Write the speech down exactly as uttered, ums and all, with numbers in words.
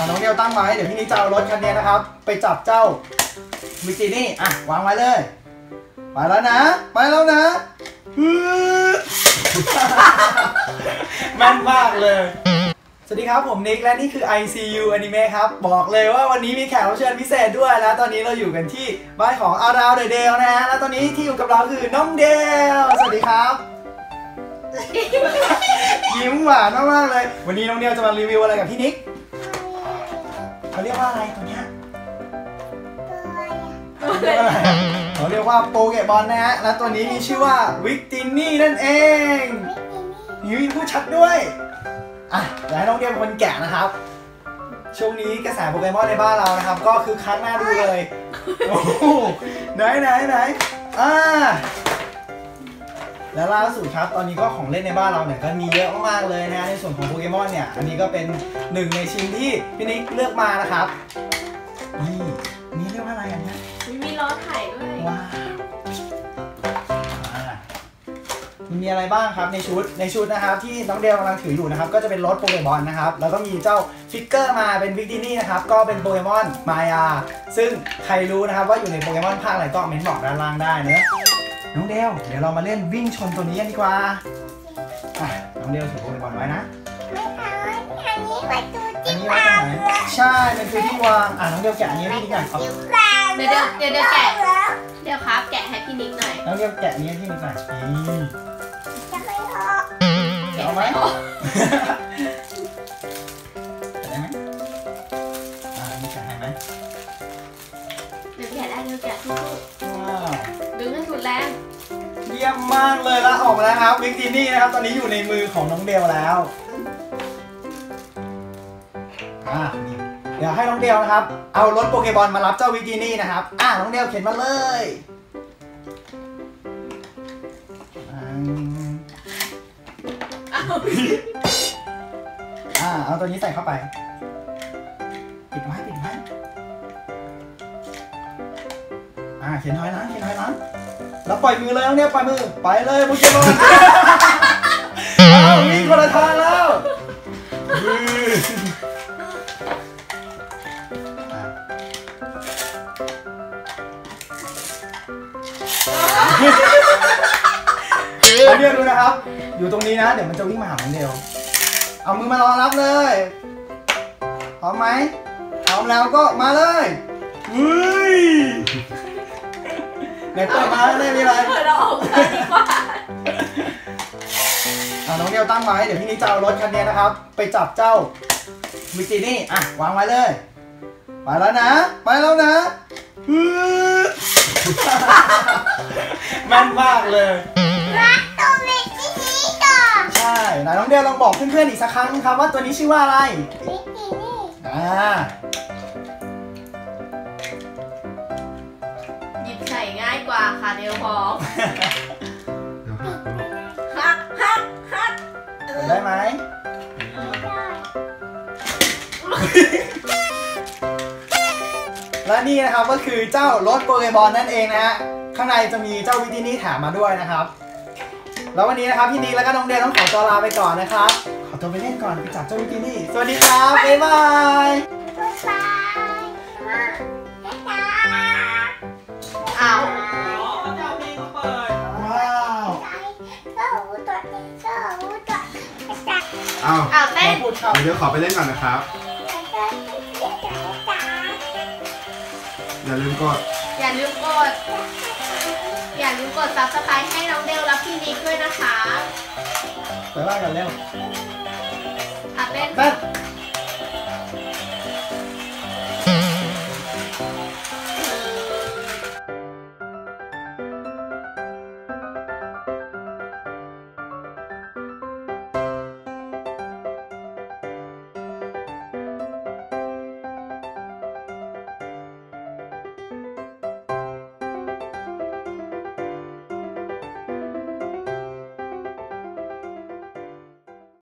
น้องเดียวตั้งไว้เดี๋ยวพี่นิกจะเอารถคันนี้นะครับไปจับเจ้าวิจินี่อ่ะวางไว้เลยไปแล้วนะไปแล้วนะแม่นมากเลยสวัสดีครับผมนิกและนี่คือ ไอ ซี ยู Anime ครับบอกเลยว่าวันนี้มีแขกรับเชิญพิเศษด้วยแล้วตอนนี้เราอยู่กันที่บ้านของ Around the Dale นะฮะแล้วตอนนี้ที่อยู่กับเราคือน้องเดลสวัสดีครับยิ้มหวานมากๆเลยวันนี้น้องเดลจะมารีวิวอะไรกับพี่นิกเขาเรียกว่าอะไรตัวเนี้ยเขาเรียกว่าอะไรเขาเรียกว่าโปเกมอนนะฮะและตัวนี้มีชื่อว่าวิกตินี่นั่นเองมีพูดชัดด้วยอ่ะเดี๋ยวให้น้องเดียเป็นคนแกะนะครับช่วงนี้กระแสโปเกมอนในบ้านเรานะครับก็คือคักหน้าดูเลยโอ้โหไหนไหนไหนอ่าแล้วล่าสุดครับตอนนี้ก็ของเล่นในบ้านเราเนี่ยก็มีเยอะมากๆเลยนะในส่วนของโปเกมอนเนี่ยอันนี้ก็เป็นหนึ่งในชิ้นที่พี่นิกเลือกมานะครับนี่นี่เรียกว่าอะไรอันนี้มีล้อไข่ด้วยว้าวมีอะไรบ้างครับในชุดในชุดนะครับที่น้องเดลกำลังถืออยู่นะครับก็จะเป็นรถโปเกมอนนะครับแล้วก็มีเจ้าฟิกเกอร์มาเป็นวิกตินี่นะครับก็เป็นโปเกมอนมายาซึ่งใครรู้นะครับว่าอยู่ในโปเกมอนภาคอะไรก็เม้นบอกด้านล่างได้เนอะน้องเดลเดี๋ยวเรามาเล่นวิ่งชนตัวนี้กันดีกว่าอ่ะน้องเดลถือโปเกมอนไว้นะอันนี้ไว้ตัวที่วางใช่เป็นตัวที่วางอ่ะน้องเดลแกะอันนี้ให้พี่นิกก่อนเดี๋ยวเดี๋ยวเดี๋ยวแกะเดี๋ยวครับแกะให้พี่นิกหน่อยน้องเดลแกะอันนี้ให้พี่นิกหน่อยเอาไหมได้ไหมอ่ามีแกะให้ไหมเดี๋ยวแกะได้เดี๋ยวแกะทุกๆว้าวดึงให้สุดแรงเยี่ยมมากเลยแล้วออกมาแล้วครับวิกตินี่นะครับตอนนี้อยู่ในมือของน้องเดลแล้วอ่านี่เดี๋ยวให้น้องเดลนะครับเอารถโปเกมอนมารับเจ้าวิกตินี่นะครับอ่าน้องเดลเข็นมาเลยอ่าเอาตัวนี้ใส่เข้าไปปิดไว้ปิดไว้อ่าเขียนถอยหลังเขียนถอยหลังแล้วปล่อยมือเลยเนี่ยปล่อยมือไปเลยโปเกมอนอ้าววิ่งคนละทางแล้วเดี๋ยวดูนะครับอยู่ตรงนี้นะเดี๋ยวมันจะวิ่งมาหาผมเดียวเอามือมารอรับเลยพร้อมไหมพร้อมแล้วก็มาเลยอุ้ยไหนเปิดมาได้มีอะไรเปิดเราออกมาดีกว่าอ่ะน้องเดียวตั้งไว้เดี๋ยวพี่นิกจะเอารถคันนี้นะครับไปจับเจ้าวิจินี่อ่ะวางไว้เลยไปแล้วนะไปแล้วนะแม่นมากเลยใช่ไหนน้องเดียวลองบอกเพื่อนๆอีกสักครั้งครับว่าตัวนี้ชื่อว่าอะไรวิกตินี่อ่าหยิบใส่ง่ายกว่าค่ะเดียวพอฮักฮักฮักได้ไหมและนี่นะครับก็คือเจ้ารถโปเกมอนนั่นเองนะฮะข้างในจะมีเจ้าวิกตินี่แถมมาด้วยนะครับแล้ววันนี้นะครับพี่นิกแล้วก็น้องเดลต้องขอตัวลาไปก่อนนะครับขอตัวไปเล่นก่อนไปจับเจ้าวิกตินี่สวัสดีครับบ๊ายบายบ๊ายบายอ้าวเจ้าพี่เขาเปิดว้าวอ้าวอ้าวเต้นเดี๋ยวขอไปเล่นก่อนนะครับอย่าลืมกดอย่าลืมกดอย่าลืมกด ซับสไครบ์ ให้น้องเดลและพี่นิกด้วยนะคะไปบ้านกันเร็วอ่ะเต้นเต้น